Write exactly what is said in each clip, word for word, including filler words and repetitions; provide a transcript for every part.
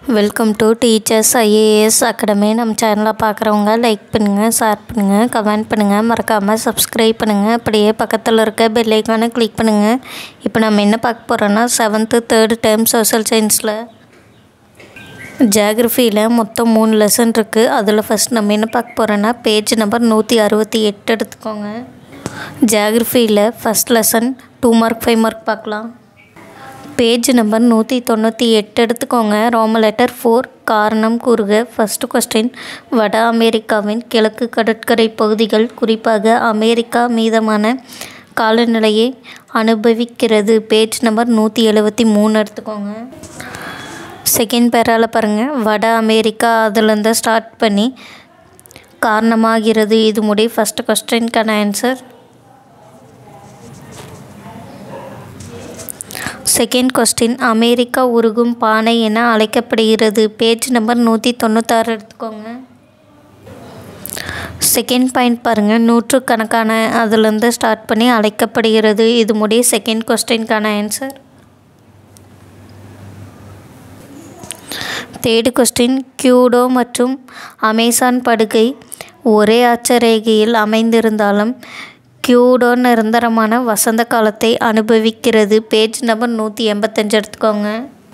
Welcome to teachers IAS academy. நம்ம சேனலை பார்க்குறவங்க லைக் பண்ணுங்கள், ஷேர் பண்ணுங்கள், கமெண்ட் பண்ணுங்கள், மறக்காமல் சப்ஸ்கிரைப் பண்ணுங்கள். அப்படியே பக்கத்தில் இருக்க பெல் ஐக்கானை கிளிக் பண்ணுங்கள். இப்போ நம்ம என்ன பார்க்க போகிறோன்னா செவன்த்து தேர்டு டேர்ம் சோஷியல் சயின்ஸில் ஜியாகிரஃபியில் மொத்தம் மூணு லெசன் இருக்குது. அதில் ஃபஸ்ட் நம்ம என்ன பார்க்க போகிறோன்னா பேஜ் நம்பர் நூற்றி அறுபத்தி எட்டு எடுத்துக்கோங்க. ஜியாகிரஃபியில் first lesson two mark five mark பார்க்கலாம். பேஜ் நம்பர் நூற்றி தொண்ணூற்றி எட்டு எடுத்துக்கோங்க. ரோம லெட்டர் ஃபோர், காரணம் கூறுக. ஃபஸ்ட்டு கொஸ்டின், வட அமெரிக்காவின் கிழக்கு கடற்கரை பகுதிகள் குறிப்பாக அமெரிக்கா மீதமான காலநிலையை அனுபவிக்கிறது. பேஜ் நம்பர் நூற்றி எழுபத்தி மூணு எடுத்துக்கோங்க. செகண்ட் பேரால் பாருங்கள், வட அமெரிக்கா அதுலேருந்து ஸ்டார்ட் பண்ணி காரணமாகிறது. இது முடி ஃபஸ்ட்டு கொஸ்டின்கான ஆன்சர். செகண்ட் கொஸ்டின், அமெரிக்கா உருகும் பானை என அழைக்கப்படுகிறது. பேஜ் நம்பர் நூற்றி தொண்ணூத்தாறு எடுத்துக்கோங்க. செகண்ட் பாயிண்ட் பாருங்கள், நூற்றுக்கணக்கான அதுலேருந்து ஸ்டார்ட் பண்ணி அழைக்கப்படுகிறது. இது முடிய செகண்ட் கொஸ்டின்கான ஆன்சர். தேர்டு கொஸ்டின், கியூடோ மற்றும் அமேசான் படுகை ஒரே அட்சரேகையில் அமைந்திருந்தாலும் கியூடோ நிரந்தரமான வசந்த காலத்தை அனுபவிக்கிறது. பேஜ் நம்பர் நூற்றி எண்பத்தஞ்சு எடுத்துக்கோங்க.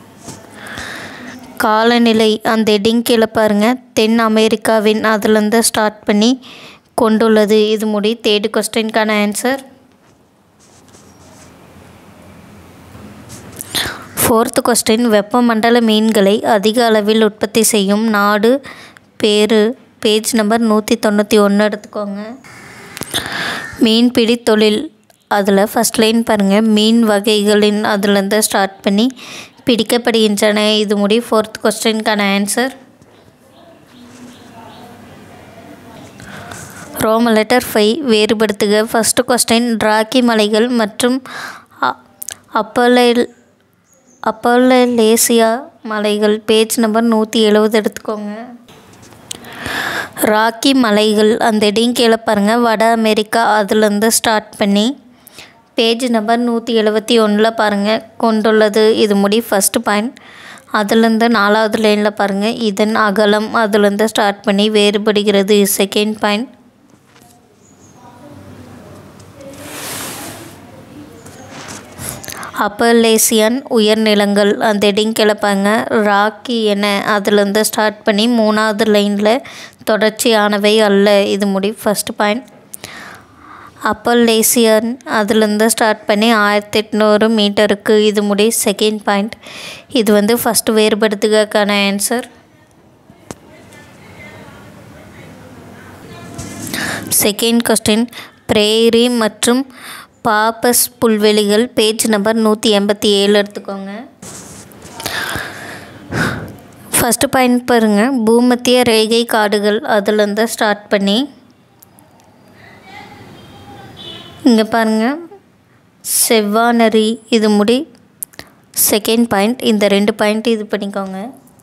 காலநிலை அந்த ஹெட்டிங் கீழே பாருங்கள், தென் அமெரிக்காவின் அதுலேருந்து ஸ்டார்ட் பண்ணி கொண்டுள்ளது. இது முடி தேர்டு கொஸ்டின்கான ஆன்சர். ஃபோர்த்து கொஸ்டின், வெப்பமண்டல மீன்களை அதிக அளவில் உற்பத்தி செய்யும் நாடு பேரு. பேஜ் நம்பர் நூற்றி தொண்ணூற்றி ஒன்று எடுத்துக்கோங்க. மீன்பிடி தொழில் அதில் ஃபஸ்ட் லைன் பாருங்கள், மீன் வகைகளின் அதுலேருந்து ஸ்டார்ட் பண்ணி பிடிக்கப்படுகின்றன. இது முடி ஃபோர்த் கொஸ்டின்கான ஆன்சர். ரோம லெட்டர் ஃபைவ், வேறுபடுத்துக. ஃபஸ்ட்டு கொஸ்டின், ராக்கி மலைகள் மற்றும் அப்போலே அப்போலேசியா மலைகள். பேஜ் நம்பர் நூற்றி எழுபது எடுத்துக்கோங்க. ராக்கி மலைகள் அந்த ஹெட்டிங் கீழே பாருங்கள், வட அமெரிக்கா அதுலேருந்து ஸ்டார்ட் பண்ணி பேஜ் நம்பர் நூற்றி எழுபத்தி ஒன்றில் பாருங்கள் கொண்டுள்ளது. இது முடி ஃபஸ்ட்டு பாயிண்ட். அதுலேருந்து நாலாவது லைனில் பாருங்கள், இதன் அகலம் அதுலேருந்து ஸ்டார்ட் பண்ணி வேறுபடுகிறது. Second point. அப்பலேசியன் உயர்நிலங்கள் அந்த ஹெட்டிங் கிளப்பாங்க, ராக்கி என அதுலேருந்து ஸ்டார்ட் பண்ணி மூணாவது லைனில் தொடர்ச்சியானவை அல்ல. இது முடி ஃபஸ்ட் பாயிண்ட். அப்பலேசியன் அதுலேருந்து ஸ்டார்ட் பண்ணி ஆயிரத்தி எட்நூறு மீட்டருக்கு. இது முடி செகண்ட் பாயிண்ட். இது வந்து ஃபஸ்ட்டு வேறுபடுத்துக்கான ஆன்சர். செகண்ட் கொஸ்டின், பிரேரி மற்றும் பாப்பஸ் புல்வெளிகள். பேஜ் நம்பர் நூற்றி எண்பத்தி ஏழு எடுத்துக்கோங்க. ஃபஸ்ட்டு பாயிண்ட் பாருங்கள், பூமத்திய ரேகை காடுகள் அதுலேருந்து ஸ்டார்ட் பண்ணி இங்கே பாருங்கள் செவ்வானரி. இது முடி செகண்ட் பாயிண்ட். இந்த ரெண்டு பாயிண்ட் இது பண்ணிக்கோங்க.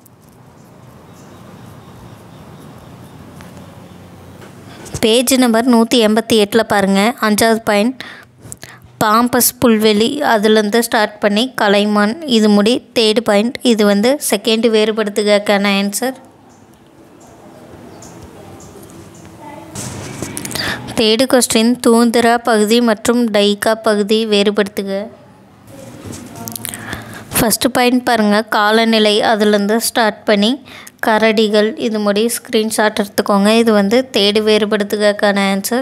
பேஜ் நம்பர் நூற்றி எண்பத்தி எட்டில் பாருங்கள், அஞ்சாவது பாயிண்ட், பாம்பஸ் புல்வெளி அதுலேருந்து ஸ்டார்ட் பண்ணி கலைமான். இது முடி தேர்டு பாயிண்ட். இது வந்து செகண்ட் வேறுபடுத்துக்கான ஆன்சர். தேர்டு கொஸ்டின், தூந்திரா பகுதி மற்றும் டைகா பகுதி வேறுபடுத்துக. ஃபஸ்ட்டு பாயிண்ட் பாருங்கள், காலநிலை அதுலேருந்து ஸ்டார்ட் பண்ணி கரடிகள். இது முடி ஸ்க்ரீன்ஷாட் எடுத்துக்கோங்க. இது வந்து தேர்டு வேறுபடுத்துக்கான ஆன்சர்.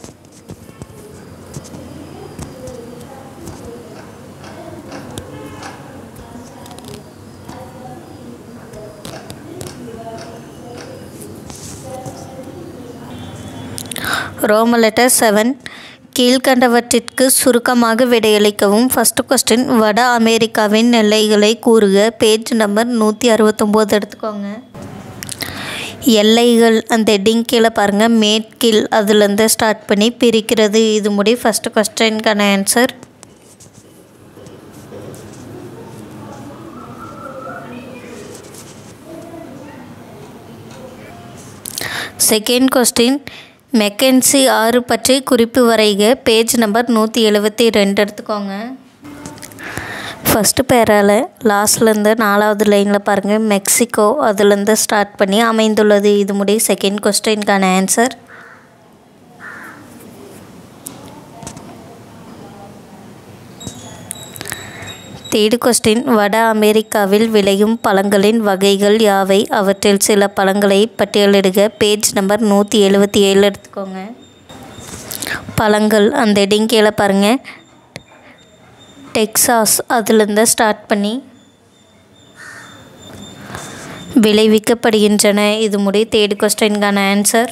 ரோம லெட்டர் செவன், கீழ்கண்டவற்றிற்கு சுருக்கமாக விடையளிக்கவும். ஃபஸ்ட்டு கொஸ்டின், வட அமெரிக்காவின் எல்லைகளை கூறுக. பேஜ் நம்பர் நூற்றி அறுபத்தொம்போது எடுத்துக்கோங்க. எல்லைகள் அந்த ஹெட்டிங் கீழே பாருங்கள், மேற்கில் அதுலேருந்து ஸ்டார்ட் பண்ணி பிரிக்கிறது. இது முடி ஃபஸ்ட்டு கொஸ்டின்கான ஆன்சர். செகண்ட் கொஸ்டின், மெக்கன்சி ஆறு பற்றி குறிப்பு வரைக. பேஜ் நம்பர் நூற்றி எழுபத்தி ரெண்டு எடுத்துக்கோங்க. ஃபஸ்ட்டு பேரால் லாஸ்ட்லேருந்து நாலாவது லைனில் பாருங்கள், மெக்சிகோ அதுலேருந்து ஸ்டார்ட் பண்ணி அமைந்துள்ளது. இது முடி செகண்ட் கொஸ்டினுக்கான ஆன்சர். தேர்டு கொஸ்டின், வட அமெரிக்காவில் விளையும் பழங்களின் வகைகள் யாவை? அவற்றில் சில பழங்களை பட்டியலிடுக. பேஜ் நம்பர் நூற்றி எழுபத்தி ஏழு எடுத்துக்கோங்க. பழங்கள் அந்த ஹெட்டிங் கீழே பாருங்கள், டெக்சாஸ் அதுலேருந்து ஸ்டார்ட் பண்ணி விளைவிக்கப்படுகின்றன. இது முடி தேர்டு கொஸ்டினுக்கான ஆன்சர்.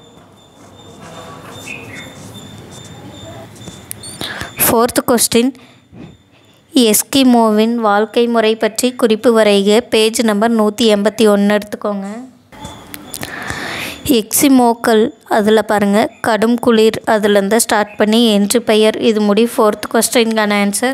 ஃபோர்த் கொஸ்டின், எஸ்கிமோவின் வாழ்க்கை முறை பற்றி குறிப்பு வரைக. பேஜ் நம்பர் நூற்றி எண்பத்தி ஒன்று எடுத்துக்கோங்க. எக்ஸிமோக்கள் அதில் பாருங்கள், கடும் குளிர் அதுலேருந்து ஸ்டார்ட் பண்ணி என்று பெயர். இது முடி ஃபோர்த் கொஸ்டினுக்கான ஆன்சர்.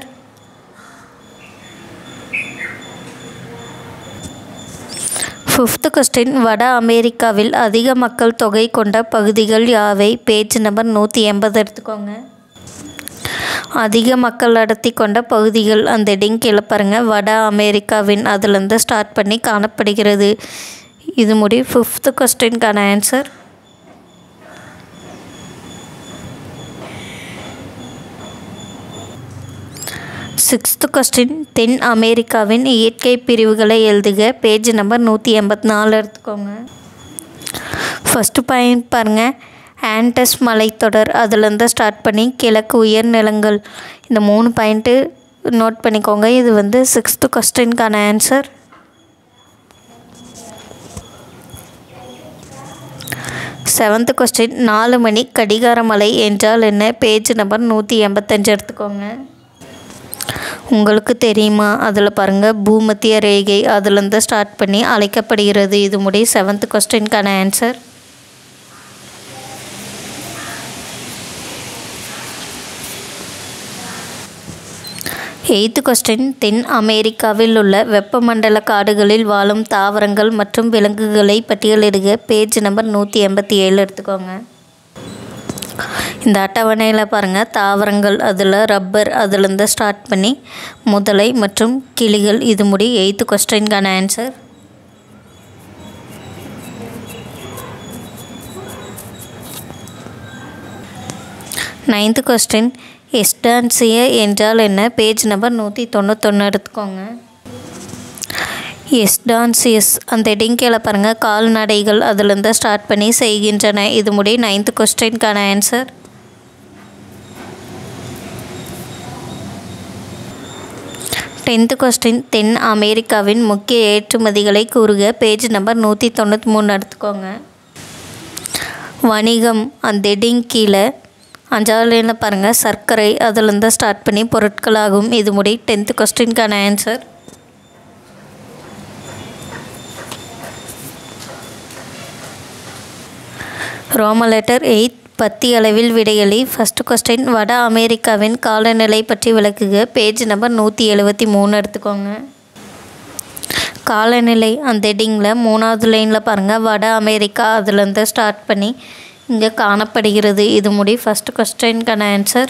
ஃபிஃப்த் கொஸ்டின், வட அமெரிக்காவில் அதிக மக்கள் தொகை கொண்ட பகுதிகள் யாவை? பேஜ் நம்பர் நூற்றி எண்பது எடுத்துக்கோங்க. அதிக மக்கள் அடர்த்தி கொண்ட பகுதிகள் அந்த ஹெட்டிங் கீழே பாருங்கள், வட அமெரிக்காவின் அதுலேருந்து ஸ்டார்ட் பண்ணி காணப்படுகிறது. இது முடி ஃபிஃப்த் கொஸ்டினுக்கான ஆன்சர். சிக்ஸ்த் கொஸ்டின், தென் அமெரிக்காவின் இயற்கை பிரிவுகளை எழுதுக. பேஜ் நம்பர் நூற்றி எண்பத்தி நாலு எடுத்துக்கோங்க. ஃபஸ்ட்டு பாயிண்ட் பாருங்கள், ஆண்டஸ் மலைத்தொடர் அதுலேருந்து ஸ்டார்ட் பண்ணி கிழக்கு உயர்நிலங்கள். இந்த மூணு பாயிண்ட்டு நோட் பண்ணிக்கோங்க. இது வந்து சிக்ஸ்த்து கொஸ்டினுக்கான ஆன்சர். செவன்த் கொஸ்டின், நாலு மணி கடிகார மலை என்றால் என்ன? பேஜ் நம்பர் நூற்றி எண்பத்தஞ்சு எடுத்துக்கோங்க. உங்களுக்கு தெரியுமா? அதில் பாருங்கள், பூமத்திய ரேகை அதுலேருந்து ஸ்டார்ட் பண்ணி அழைக்கப்படுகிறது. இது முடி செவன்த் கொஸ்டினுக்கான ஆன்சர். எய்த்து கொஸ்டின், தென் அமெரிக்காவில் உள்ள வெப்பமண்டல காடுகளில் வாழும் தாவரங்கள் மற்றும் விலங்குகளை பட்டியலிடுக. பேஜ் நம்பர் நூற்றி எண்பத்தி ஏழு எடுத்துக்கோங்க. இந்த அட்டவணையில் பாருங்கள், தாவரங்கள் அதில் ரப்பர் அதுலேருந்து ஸ்டார்ட் பண்ணி முதலை மற்றும் கிளிகள். இது முடி எய்த்து கொஸ்டினுக்கான ஆன்சர். நைன்த்து கொஸ்டின், எஸ்டான்சியா என்றால் என்ன? பேஜ் நம்பர் நூற்றி தொண்ணூத்தொன்று எடுத்துக்கோங்க. எஸ்டான்சியஸ் அந்த ஹெட்டிங் கீழே பாருங்கள், கால்நடைகள் அதுலேருந்து ஸ்டார்ட் பண்ணி செய்கின்றன. இது முடி நைன்த்து கொஸ்டினுக்கான ஆன்சர். டென்த்து கொஸ்டின், தென் அமெரிக்காவின் முக்கிய ஏற்றுமதிகளை கூறுக. பேஜ் நம்பர் நூற்றி தொண்ணூற்றி மூணு எடுத்துக்கோங்க. வணிகம் அந்த ஹெட்டிங் கீழே அஞ்சாவது பாருங்கள், சர்க்கரை அதுலேருந்து ஸ்டார்ட் பண்ணி பொருட்களாகும். இது முடி டென்த்து கொஸ்டினுக்கான ஆன்சர். ரோம லெட்டர் எயிட், பத்தி அளவில் விடையளி. ஃபஸ்ட்டு கொஸ்டின், வட அமெரிக்காவின் காலநிலை பற்றி விளக்குக. பேஜ் நம்பர் நூற்றி எழுபத்தி மூணு எடுத்துக்கோங்க. காலநிலை அந்த ஹெட்டிங்கில் மூணாவது லைனில் பாருங்கள், வட அமெரிக்கா அதுலேருந்து ஸ்டார்ட் பண்ணி இங்கே காணப்படுகிறது. இது முடி ஃபஸ்ட்டு கொஸ்டினுக்கான ஆன்சர்.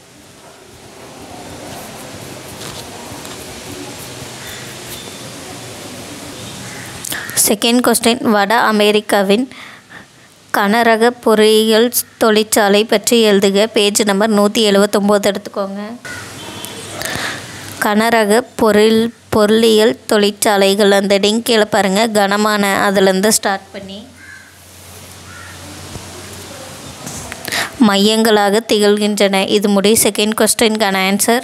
செகண்ட் கொஸ்டின், வட அமெரிக்காவின் கனரக பொறியியல் தொழிற்சாலை பற்றி எழுதுக. பேஜ் நம்பர் நூற்றி எழுபத்தொம்போது எடுத்துக்கோங்க. கனரக பொருள் பொருளியல் தொழிற்சாலைகள் அந்த ஹெட்டிங் கீழே பாருங்கள், கனமான அதுலேருந்து ஸ்டார்ட் பண்ணி மையங்களாக திகழ்கின்றன. இது முடி செகண்ட் கொஸ்டினுக்கான ஆன்சர்.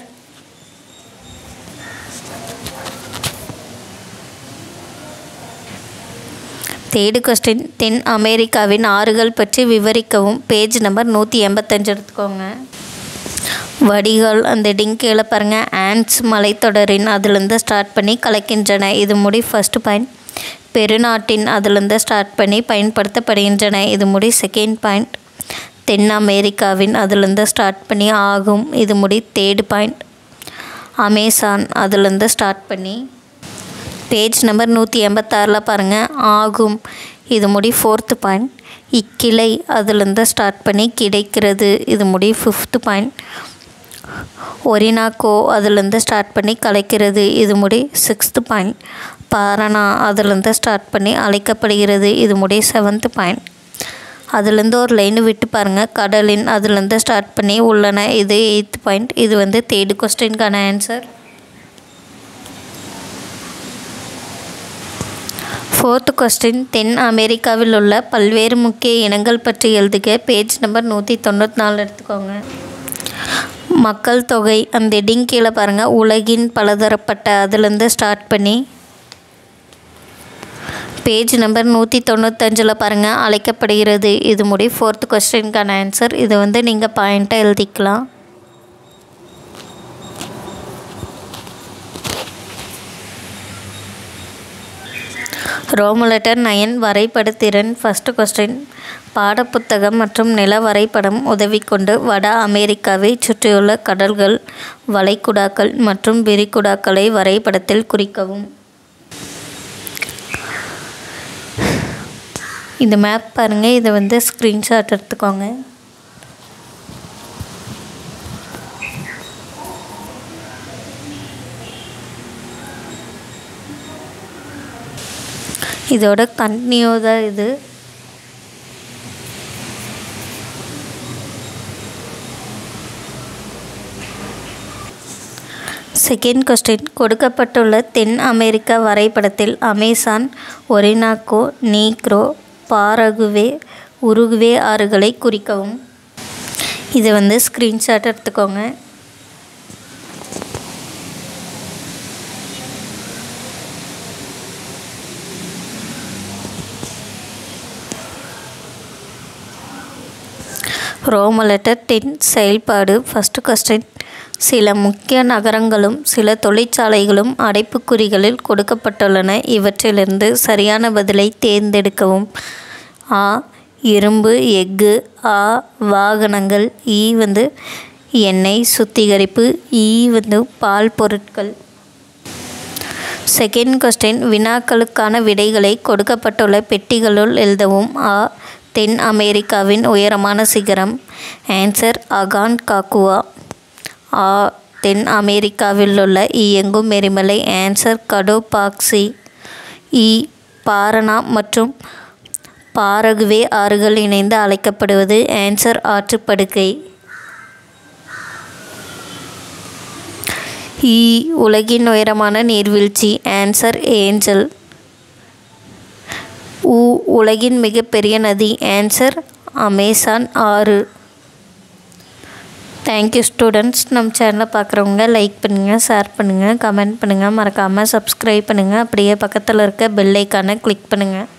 தேர்டு கொஸ்டின், தென் அமெரிக்காவின் ஆறுகள் பற்றி விவரிக்கவும். பேஜ் நம்பர் நூற்றி எண்பத்தஞ்சு எடுத்துக்கோங்க. வடிகால் அந்த ஹெட்டிங் கீழே பாருங்கள், ஆண்ட்ஸ் மலைத்தொடரின் அதுலேருந்து ஸ்டார்ட் பண்ணி கலக்கின்றன. இது முடி ஃபஸ்ட்டு பாயிண்ட். பெருநாட்டின் அதுலேருந்து ஸ்டார்ட் பண்ணி பயன்படுத்தப்படுகின்றன. இது முடி செகண்ட் பாயிண்ட். தென் அமெரிக்காவின் அதுலேருந்து ஸ்டார்ட் பண்ணி ஆகும். இது முடி தேர்டு பாயிண்ட். அமேசான் அதுலேருந்து ஸ்டார்ட் பண்ணி பேஜ் நம்பர் நூற்றி எண்பத்தாறில் பாருங்கள், ஆகும். இது முடி ஃபோர்த்து பாயிண்ட். இக்கிளை அதுலேருந்து ஸ்டார்ட் பண்ணி கிடைக்கிறது. இது முடி ஃபிஃப்த்து பாயிண்ட். ஒரினாக்கோ அதுலேருந்து ஸ்டார்ட் பண்ணி கலைக்கிறது, இது முடி சிக்ஸ்த்து பாயிண்ட். பாரனா அதுலேருந்து ஸ்டார்ட் பண்ணி அழைக்கப்படுகிறது, இது முடி செவன்த்து பாயிண்ட். அதுலேருந்து ஒரு லைன் விட்டு பாருங்கள், கடலின் அதுலேருந்து ஸ்டார்ட் பண்ணி உள்ளன, இது எயித்து பாயிண்ட். இது வந்து தேர்டு கொஸ்டினுக்கான ஆன்சர். ஃபோர்த்து கொஸ்டின், தென் அமெரிக்காவில் உள்ள பல்வேறு முக்கிய இனங்கள் பற்றி எழுதுக. பேஜ் நம்பர் நூற்றி தொண்ணூற்றி நாலு எடுத்துக்கோங்க. மக்கள் தொகை அந்த ஹெட்டிங் கீழே பாருங்கள், உலகின் பலதரப்பட்ட அதுலேருந்து ஸ்டார்ட் பண்ணி பேஜ் நம்பர் நூற்றி தொண்ணூத்தஞ்சில் பாருங்கள், அழைக்கப்படுகிறது, இது முடி ஃபோர்த்து கொஸ்டினுக்கான ஆன்சர். இதை வந்து நீங்கள் பாயிண்ட்டாக எழுதிக்கலாம். ரோம லெட்டர் நயன் வரைபடத்திறன். ஃபஸ்ட்டு கொஸ்டின், பாடப்புத்தகம் மற்றும் நில வரைபடம் உதவி கொண்டு வட அமெரிக்காவை சுற்றியுள்ள கடல்கள், வளைகுடாக்கள் மற்றும் விரிகுடாக்களை வரைபடத்தில் குறிக்கவும். இந்த மேப் பாருங்கள், இதை வந்து ஸ்க்ரீன்ஷாட் எடுத்துக்கோங்க. இதோட கண்டினியூ தான் இது. செகண்ட் கொஸ்டின், கொடுக்கப்பட்டுள்ள தென் அமெரிக்கா வரைபடத்தில் Amazon, Orinoco, Negro, Paraguay, Uruguay ஆறுகளை குறிக்கவும். இதை வந்து ஸ்க்ரீன்ஷாட் எடுத்துக்கோங்க. ரோம லெட்டர் டென் செயல்பாடு. ஃபஸ்ட்டு கொஸ்டின், சில முக்கிய நகரங்களும் சில தொழிற்சாலைகளும் அடைப்புக்குறிகளில் கொடுக்கப்பட்டுள்ளன, இவற்றிலிருந்து சரியான பதிலை தேர்ந்தெடுக்கவும். ஆ இரும்பு எஃகு, ஆ வாகனங்கள், ஈ வந்து எண்ணெய் சுத்திகரிப்பு, ஈ வந்து பால் பொருட்கள். செகண்ட் கொஸ்டின், வினாக்களுக்கான விடைகளை கொடுக்கப்பட்டுள்ள பெட்டிகளுள் எழுதவும். ஆ தென் அமெரிக்காவின் உயரமான சிகரம், ஆன்சர் அகான்காகுவா. ஆ தென் அமெரிக்காவில் உள்ள இயங்கும் எரிமலை, ஆன்சர் கடோபாக்சி. இ பாரனா மற்றும் பாரகுவே ஆறுகள் இணைந்து அழைக்கப்படுவது, ஆன்சர் ஆற்றுப்படுகை. இ உலகின் உயரமான நீர்வீழ்ச்சி, ஆன்சர் ஏஞ்சல். உ உலகின் மிகப்பெரிய நதி, ஆன்சர் அமேசான் ஆறு. Thank you students. நம்ம சேனலை பார்க்குறவங்க லைக் பண்ணுங்கள், ஷேர் பண்ணுங்கள், கமெண்ட் பண்ணுங்கள், மறக்காமல் சப்ஸ்கிரைப் பண்ணுங்கள். அப்படியே பக்கத்தில் இருக்க பெல் ஐக்கானை கிளிக் பண்ணுங்கள்.